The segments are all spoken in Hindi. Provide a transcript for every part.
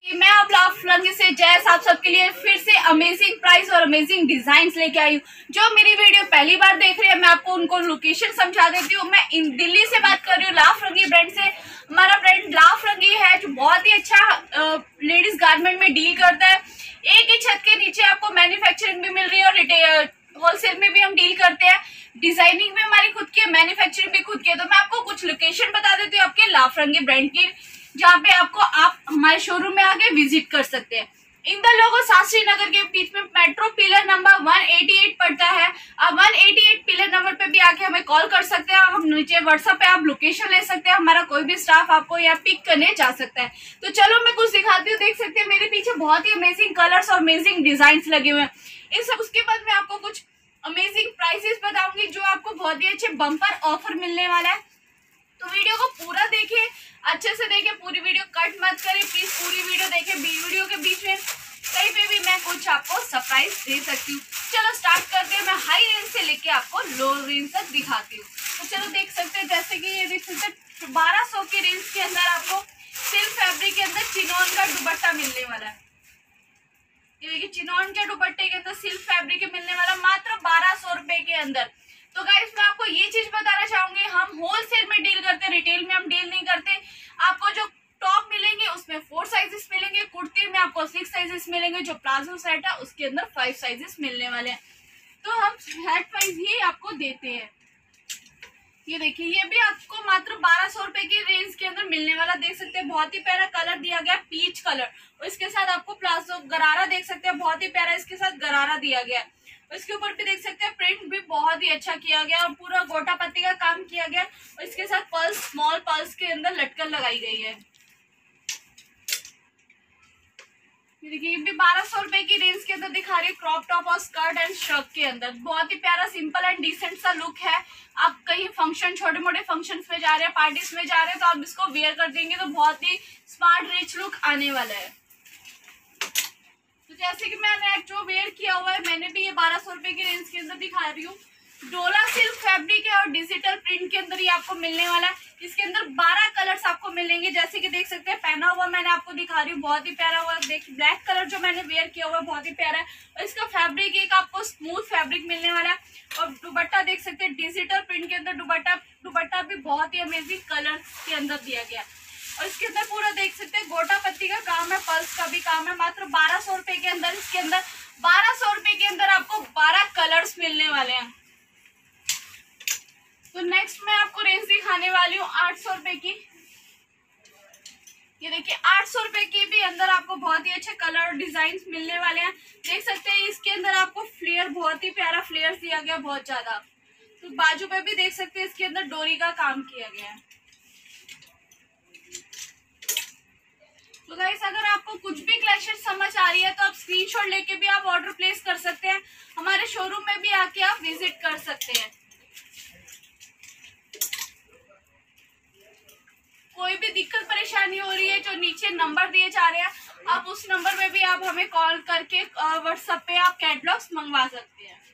मैं आप लाफरंगी से जैस आप सबके लिए फिर से अमेजिंग प्राइस और अमेजिंग डिजाइन्स लेके आई हूँ। जो मेरी वीडियो पहली बार देख रहे हैं, मैं आपको उनको लोकेशन समझा देती हूँ। मैं दिल्ली से बात कर रही हूँ, लाफरंगी ब्रांड से। हमारा ब्रांड लाफरंगी है जो बहुत ही अच्छा लेडीज गारमेंट में डील करता है। एक ही छत के नीचे आपको मैन्युफैक्चरिंग भी मिल रही है और रिटेल होलसेल में भी हम डील करते हैं। डिजाइनिंग भी हमारी खुद की है, मैन्युफैक्चरिंग भी खुद की है। तो मैं आपको कुछ लोकेशन बता देती हूँ आपके लाफरंगी ब्रांड की, जहाँ पे आप हमारे शोरूम में आके विजिट कर सकते हैं। इंदर लोगो शास्त्री नगर के बीच में मेट्रो पिलर नंबर 188 पड़ता है। आप 188 पिलर नंबर पे भी आके हमें कॉल कर सकते हैं। हम नीचे व्हाट्सएप पे आप लोकेशन ले सकते हैं, हमारा कोई भी स्टाफ आपको यहाँ पिक करने जा सकता है। तो चलो मैं कुछ दिखाती हूँ। देख सकते हैं मेरे पीछे बहुत ही अमेजिंग कलर्स और अमेजिंग डिजाइन लगे हुए हैं। इन सब उसके बाद मैं आपको कुछ अमेजिंग प्राइसेस बताऊंगी जो आपको बहुत ही अच्छे बम्पर ऑफर मिलने वाला है। तो वीडियो को पूरा देखिए, अच्छे से देखिए, पूरी वीडियो कट मत करें प्लीज। पूरी वीडियो देखिए, वीडियो के बीच में कहीं पे भी मैं कुछ आपको सरप्राइज दे सकती हूँ। चलो स्टार्ट करते हैं। मैं हाई रेंज से लेके आपको लो रेंज तक दिखाती हूँ। तो चलो देख सकते हैं, जैसे कि ये देख सकते हैं 1200 के रेंज के अंदर आपको सिल्क फैब्रिक के अंदर चिनॉन का दुपट्टा मिलने वाला है। ये देखिए चिनॉन के दुपट्टे के अंदर सिल्क फैब्रिक के मिलने वाला मात्र 1200 रुपए के अंदर। तो गाइस मैं आपको ये चीज बताना चाहूंगी, हम होलसेल में डील करते हैं, रिटेल में हम डील नहीं करते। आपको जो टॉप मिलेंगे उसमें 4 साइजेस मिलेंगे, कुर्ती में आपको 6 साइजेस मिलेंगे, जो प्लाजो सेट है उसके अंदर 5 साइजेस मिलने वाले हैं। तो हम सेट वाइज ही आपको देते हैं। ये देखिए ये भी आपको मात्र 1200 रुपए की रेंज के अंदर मिलने वाला। देख सकते हैं बहुत ही प्यारा कलर दिया गया, पीच कलर, और इसके साथ आपको प्लाजो गरारा देख सकते हैं, बहुत ही प्यारा इसके साथ गरारा दिया गया है। इसके ऊपर भी देख सकते हैं प्रिंट भी बहुत ही अच्छा किया गया और पूरा गोटा पत्ती का काम किया गया और इसके साथ पर्ल्स, स्मॉल पर्ल्स के अंदर लटकन लगाई गई है। देखिए ये भी 1200 रुपए की रेंज के अंदर दिखा रही है, क्रॉप टॉप और स्कर्ट एंड शर्ट के अंदर। बहुत ही प्यारा सिंपल एंड डिसेंट सा लुक है। आप कहीं फंक्शन, छोटे मोटे फंक्शन में जा रहे हैं, पार्टीज में जा रहे हैं, तो आप इसको वेयर कर देंगे तो बहुत ही स्मार्ट रिच लुक आने वाला है। तो जैसे कि मैंने जो वेयर किया हुआ है, मैंने भी ये 1200 रुपए की रेंज के अंदर दिखा रही हूँ। डोला सिल्क फैब्रिक है और डिजिटल प्रिंट के अंदर ये आपको मिलने वाला है। इसके अंदर 12 कलर्स आपको मिलेंगे, जैसे कि देख सकते हैं पहना हुआ मैंने आपको दिखा रही हूँ, बहुत ही प्यारा हुआ। देखिए ब्लैक कलर जो मैंने वेयर किया हुआ है बहुत ही प्यारा है और इसका फैब्रिक एक आपको स्मूथ फैब्रिक मिलने वाला है। और दुपट्टा देख सकते हैं डिजिटल प्रिंट के अंदर दुपट्टा भी बहुत ही अमेजिंग कलर के अंदर दिया गया है। और इसके अंदर पूरा देख सकते हैं गोटा पत्ती का काम है, पल्स का भी काम है। मात्र 1200 रुपए के अंदर, इसके अंदर 1200 रुपए के अंदर आपको 12 कलर्स मिलने वाले हैं। तो नेक्स्ट मैं आपको रेंज दिखाने वाली हूँ 800 रुपए की। ये देखिए 800 रुपए के भी अंदर आपको बहुत ही अच्छे कलर और डिजाइन मिलने वाले हैं। देख सकते हैं इसके अंदर आपको फ्लेयर, बहुत ही प्यारा फ्लेयर दिया गया, बहुत ज्यादा। तो बाजू पे भी देख सकते हैं इसके अंदर डोरी का काम किया गया है। तो गाइस अगर आपको कुछ भी कलेक्शन समझ आ रही है तो आप स्क्रीनशॉट लेके भी आप ऑर्डर प्लेस कर सकते हैं। हमारे शोरूम में भी आके आप विजिट कर सकते हैं। कोई भी दिक्कत परेशानी हो रही है, जो नीचे नंबर दिए जा रहे हैं, आप उस नंबर पे भी आप हमें कॉल करके व्हाट्सएप पे आप कैटलॉग्स मंगवा सकते हैं।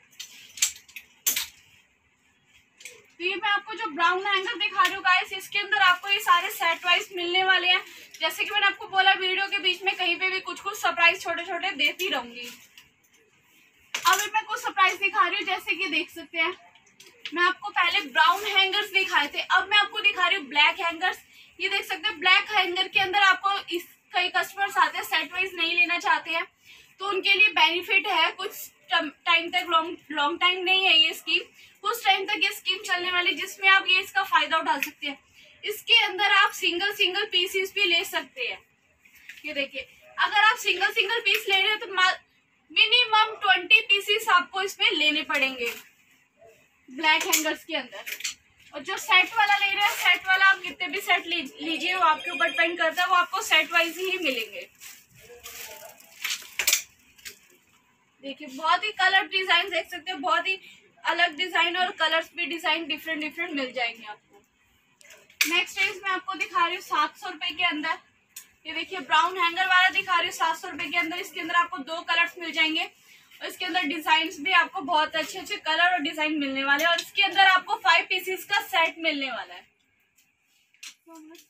तो ये मैं आपको जो ब्राउन हैंगर दिखा रही हूँ गाइस, इसके अंदर आपको ये सारे सेट वाइज मिलने वाले हैं। जैसे कि मैंने आपको बोला वीडियो के बीच में कहीं पे भी कुछ सरप्राइज छोटे छोटे देती रहूंगी। अभी मैं कुछ सरप्राइज दिखा रही हूँ, जैसे कि देख सकते हैं मैं आपको पहले ब्राउन हैंगर्स दिखाए थे, अब मैं आपको दिखा रही हूँ ब्लैक हैंगर्स। ये देख सकते हैं ब्लैक हैंगर के अंदर आपको कई कस्टमर्स आते हैं सेट वाइज नहीं लेना चाहते हैं, तो उनके लिए बेनिफिट है। कुछ टाइम तक, लॉन्ग टाइम नहीं है ये स्कीम, कुछ टाइम तक ये स्कीम चलने वाली, जिसमें आप ये इसका फायदा उठा सकते हैं। इसके अंदर आप सिंगल पीसेस भी ले सकते हैं। ये देखिए अगर आप सिंगल पीस ले रहे हैं तो मिनिमम 20 पीसेस आपको इसमें लेने पड़ेंगे ब्लैक हैंगर्स के अंदर। और जो सेट वाला ले रहे हैं, सेट वाला आप कितने भी सेट लीजिए, वो आपके ऊपर डिपेंड करता है, वो आपको सेट वाइज ही मिलेंगे। देखिए बहुत ही कलर डिजाइन देख सकते हैं, बहुत ही अलग डिजाइन और कलर्स भी डिजाइन डिफरेंट मिल जाएंगे आपको। नेक्स्ट रेंज में आपको दिखा रही हूँ 700 रुपए के अंदर। ये देखिए ब्राउन हैंगर वाला दिखा रही हूँ 700 रुपए के अंदर। इसके अंदर आपको 2 कलर्स मिल जाएंगे और इसके अंदर डिजाइन भी आपको बहुत अच्छे कलर और डिजाइन मिलने वाले हैं। और इसके अंदर आपको 5 पीसेस का सेट मिलने वाला है।